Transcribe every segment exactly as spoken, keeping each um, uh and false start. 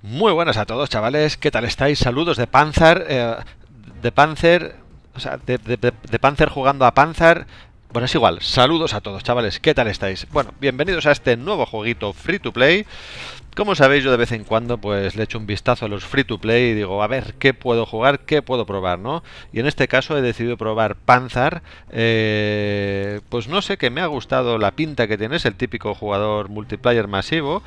Muy buenas a todos, chavales. ¿Qué tal estáis? Saludos de Panzer. Eh, de Panzer. O sea, de, de, de, de Panzer jugando a Panzer. Bueno, es igual. Saludos a todos, chavales. ¿Qué tal estáis? Bueno, bienvenidos a este nuevo jueguito free to play. Como sabéis, yo de vez en cuando pues le echo un vistazo a los free to play y digo, a ver, ¿qué puedo jugar? ¿Qué puedo probar? ¿No? Y en este caso he decidido probar Panzer. Eh, pues no sé, que me ha gustado la pinta que tiene. Es el típico jugador multiplayer masivo.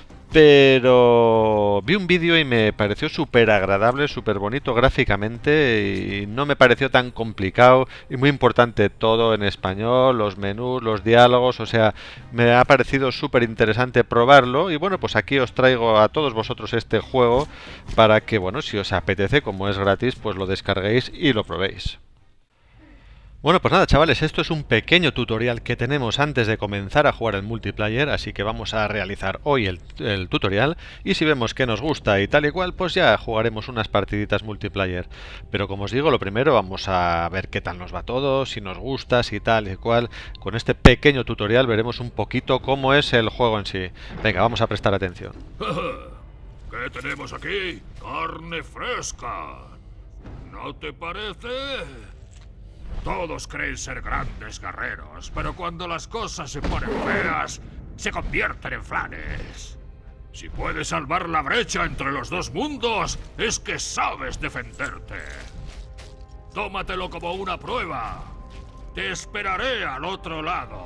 Pero vi un vídeo y me pareció súper agradable, súper bonito gráficamente y no me pareció tan complicado y muy importante todo en español, los menús, los diálogos, o sea, me ha parecido súper interesante probarlo y bueno, pues aquí os traigo a todos vosotros este juego para que, bueno, si os apetece, como es gratis, pues lo descarguéis y lo probéis. Bueno, pues nada, chavales, esto es un pequeño tutorial que tenemos antes de comenzar a jugar el multiplayer, así que vamos a realizar hoy el, el tutorial y si vemos que nos gusta y tal y cual, pues ya jugaremos unas partiditas multiplayer. Pero como os digo, lo primero vamos a ver qué tal nos va todo, si nos gusta, si tal y cual. Con este pequeño tutorial veremos un poquito cómo es el juego en sí. Venga, vamos a prestar atención. ¿Qué tenemos aquí? Carne fresca. ¿No te parece? Todos creen ser grandes guerreros, pero cuando las cosas se ponen feas, se convierten en flanes. Si puedes salvar la brecha entre los dos mundos, es que sabes defenderte. Tómatelo como una prueba. Te esperaré al otro lado.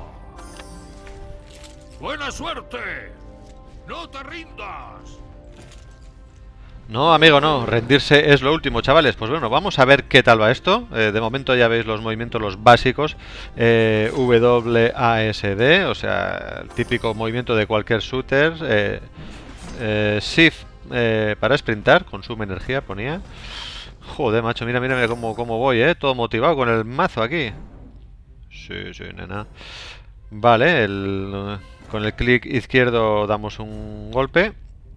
¡Buena suerte! ¡No te rindas! No, amigo, no. Rendirse es lo último, chavales. Pues bueno, vamos a ver qué tal va esto. Eh, de momento ya veis los movimientos, los básicos. Eh, W A S D, o sea, el típico movimiento de cualquier shooter. Eh, eh, Shift eh, para sprintar, consume energía, ponía. Joder, macho, mira, mira, mira cómo, cómo voy, ¿eh? Todo motivado con el mazo aquí. Sí, sí, nena. Vale, el, con el clic izquierdo damos un golpe.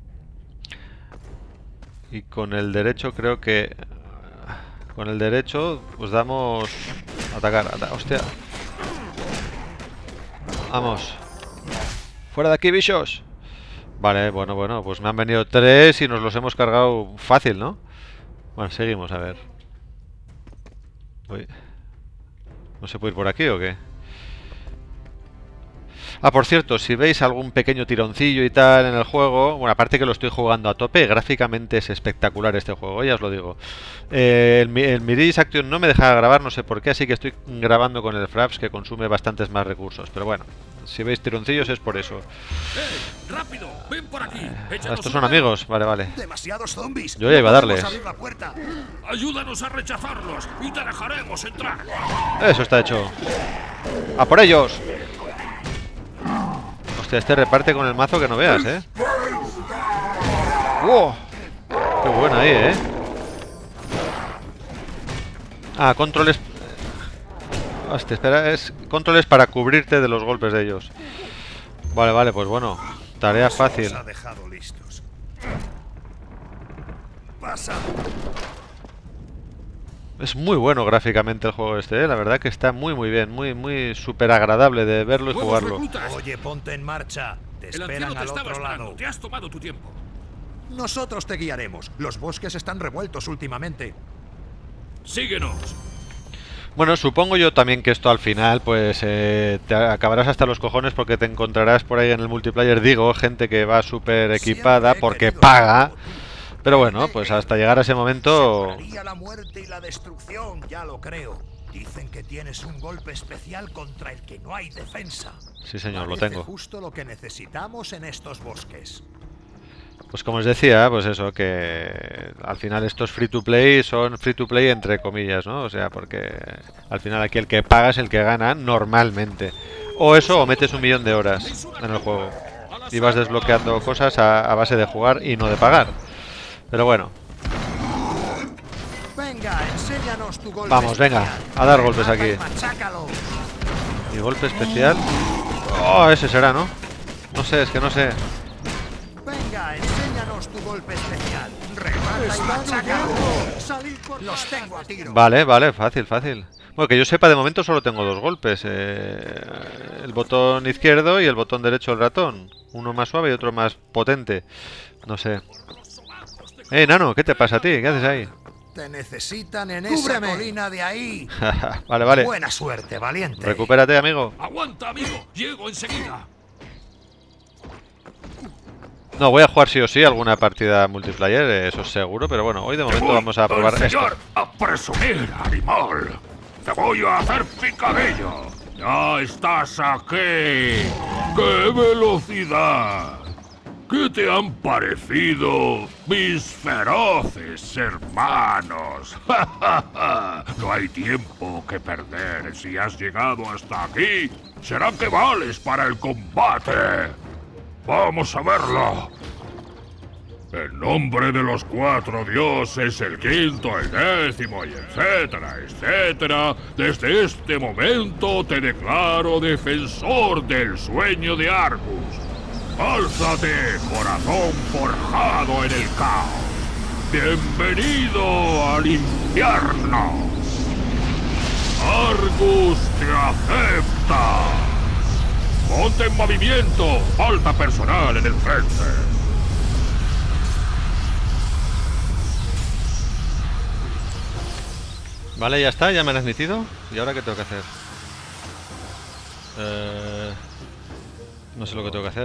Y con el derecho creo que... Con el derecho pues damos... Atacar, atacar, hostia. Vamos. Fuera de aquí, bichos. Vale, bueno, bueno, pues me han venido tres y nos los hemos cargado fácil, ¿no? Bueno, seguimos, a ver. Uy. ¿No se puede ir por aquí o qué? Ah, por cierto, si veis algún pequeño tironcillo y tal en el juego, bueno, aparte que lo estoy jugando a tope, gráficamente es espectacular este juego, ya os lo digo. Eh, el, el Miris Action no me deja grabar, no sé por qué, así que estoy grabando con el Fraps, que consume bastantes más recursos, pero bueno, si veis tironcillos es por eso. ¡Eh! ¡Rápido! ¡Ven por aquí! Eh, ¡Échanos estos una son mano! amigos, vale, vale. Demasiados zombies. Yo ya iba a darles. No podemos abrir la puerta. ¡Ayúdanos a rechazarlos y te dejaremos entrar! Eso está hecho. ¡A por ellos! Hostia, este reparte con el mazo que no veas, ¿eh? ¡Wow! ¡Qué buena ahí, eh! Ah, controles... Hostia, espera, es controles para cubrirte de los golpes de ellos. Vale, vale, pues bueno. Tarea fácil. Nos ha dejado listos. Pasa. Es muy bueno gráficamente el juego este, ¿eh? La verdad que está muy muy bien, muy muy súper agradable de verlo y ¡Nuevos jugarlo. reclutas! Oye, ponte en marcha. Te El anciano esperan te al estaba otro esperando. lado. Te has tomado tu tiempo. Nosotros te guiaremos. Los bosques están revueltos últimamente. Síguenos. Bueno, supongo yo también que esto al final pues eh, te acabarás hasta los cojones porque te encontrarás por ahí en el multiplayer, digo, gente que va súper equipada porque paga. Pero bueno, pues hasta llegar a ese momento... Se la muerte y la destrucción, ya lo creo. Dicen que tienes un golpe especial contra el que no hay defensa. Sí, señor, lo Parece tengo. justo lo que necesitamos en estos bosques. Pues como os decía, pues eso, que al final estos free to play son free to play entre comillas, ¿no? O sea, porque al final aquí el que paga es el que gana normalmente. O eso, o metes un millón de horas en el juego. Y vas desbloqueando cosas a, a base de jugar y no de pagar. Pero bueno. Venga, enséñanos tu golpe Vamos, venga, especial. a dar golpes Remata aquí. y machácalo. Y golpe especial. Oh, ese será, ¿no? No sé, es que no sé. Venga, enséñanos tu golpe especial. Remata y machácalo. Salid por Los tengo a tiro. Vale, vale, fácil, fácil. Bueno, que yo sepa, de momento solo tengo dos golpes. Eh, el botón izquierdo y el botón derecho del ratón. Uno más suave y otro más potente. No sé. Eh, Nano, ¿qué te pasa a ti? ¿Qué haces ahí? Te necesitan en esa colina de ahí. Vale, vale. Buena suerte, valiente. Recupérate, amigo. Aguanta, amigo. Llego enseguida. No, voy a jugar sí o sí alguna partida multiplayer, eso es seguro, pero bueno, hoy de momento vamos a probar esto. Señor, a presumir, animal. Te voy a hacer picadillo. Ya estás aquí. ¡Qué velocidad! ¿Qué te han parecido mis feroces hermanos? No hay tiempo que perder. Si has llegado hasta aquí, será que vales para el combate. Vamos a verlo. En nombre de los cuatro dioses, el quinto, el décimo, y etcétera, etcétera, desde este momento te declaro defensor del sueño de Argus. ¡Álzate, corazón forjado en el caos! ¡Bienvenido al infierno! ¡Argus te acepta! ¡Ponte en movimiento! ¡Falta personal en el frente! Vale, ya está, ya me han admitido. ¿Y ahora qué tengo que hacer? Eh... No sé lo que tengo que hacer.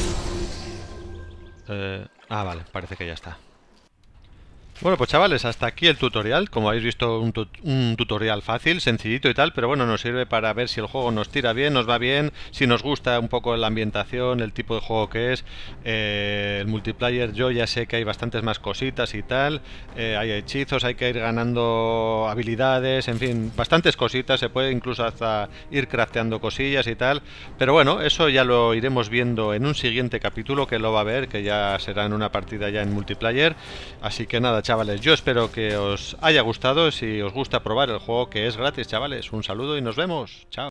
Eh... Ah, vale, parece que ya está. Bueno, pues chavales, hasta aquí el tutorial. Como habéis visto, un, tut un tutorial fácil, sencillito y tal, pero bueno, nos sirve para ver si el juego nos tira bien, nos va bien, si nos gusta un poco la ambientación, el tipo de juego que es, eh, el multiplayer. Yo ya sé que hay bastantes más cositas y tal, eh, hay hechizos, hay que ir ganando habilidades, en fin, bastantes cositas, se puede incluso hasta ir crafteando cosillas y tal, pero bueno, eso ya lo iremos viendo en un siguiente capítulo que lo va a ver, que ya será en una partida ya en multiplayer, así que nada, chavales, yo espero que os haya gustado. Si os gusta probar el juego, que es gratis, chavales, un saludo y nos vemos. Chao.